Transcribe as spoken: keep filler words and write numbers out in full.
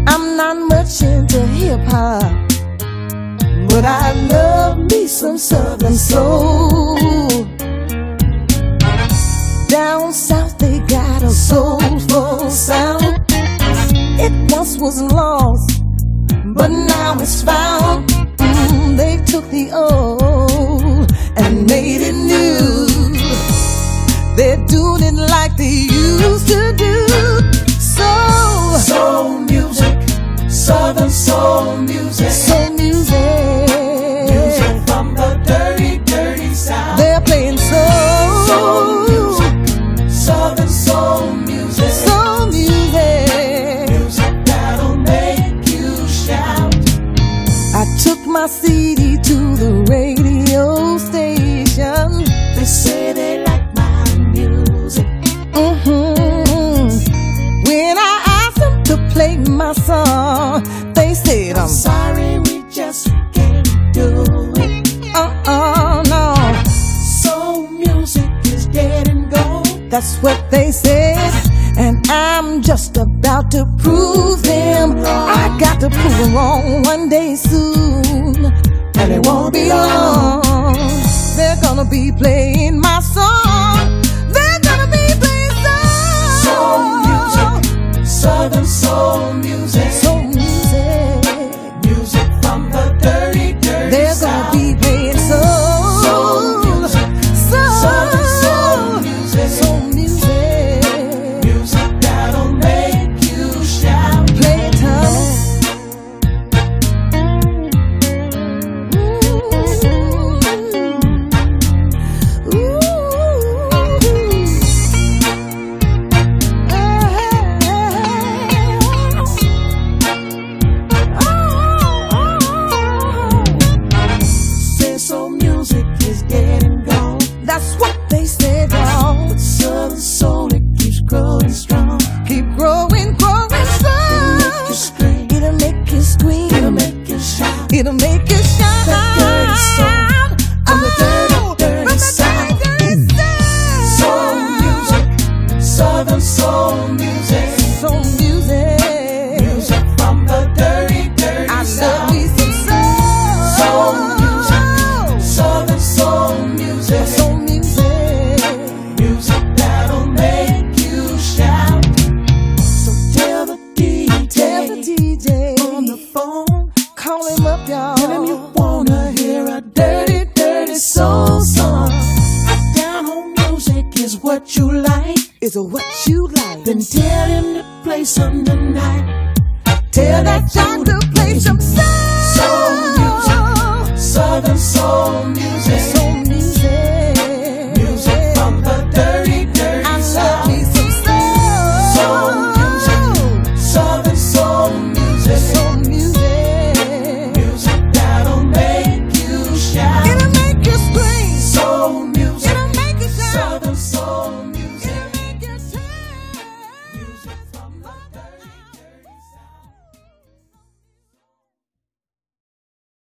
I'm not much into hip-hop, but I love me some Southern soul. Down south they got a soulful sound. It once was lost, but now it's found. Mm, they took the old and made it new. They're doing it like they used to do. Soul, soul music, Southern soul music, soul music, music from the dirty, dirty South. They're playing soul, soul music, Southern soul music, soul music, music that'll make you shout. I took my C D to the radio station. They say they like my music. Mm-hmm. When I asked them to play my song, they said, I'm sorry, we just can't do it. Uh-uh, no. Soul music is dead and gone. That's what they said, and I'm just about to prove them wrong. I got to prove them wrong one day soon, and it won't be long. They're gonna be playing my song. They're gonna be playing soul, soul music, Southern soul music, soul music, music from the dirty, dirty they're South. gonna be playing soul, soul music, soul, Southern soul music, soul music, music that'll make you shout. Play it, Thomas. That's what they said, y'all. But Southern soul, it keeps growing strong. Keep growing, growing strong. It'll make you scream. It'll make you scream. It'll make you shout. It'll make